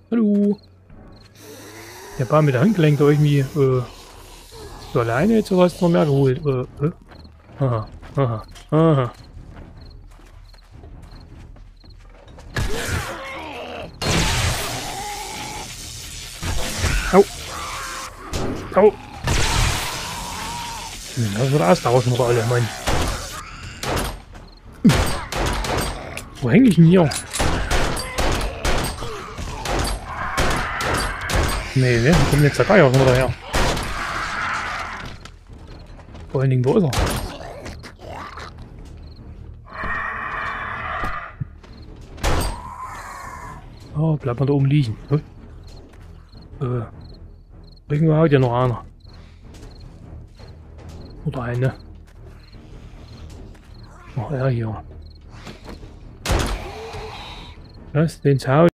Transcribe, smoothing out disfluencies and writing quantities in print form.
Hallo. Der Baum mit der Handgelenk da irgendwie, so alleine jetzt oder hast du noch mehr geholt? Aha, aha, aha. Au. Au. Das wird austauschen, Rolle, Mann. Wo hänge ich denn hier? Nee, ne? Wo kommt jetzt der Geier schon wieder her? Vor allen Dingen, wo ist er? Oh, bleibt mal da oben liegen. Irgendwo haut ja noch einer. Oder eine. Oh, er hier. Was? Den zu Hause?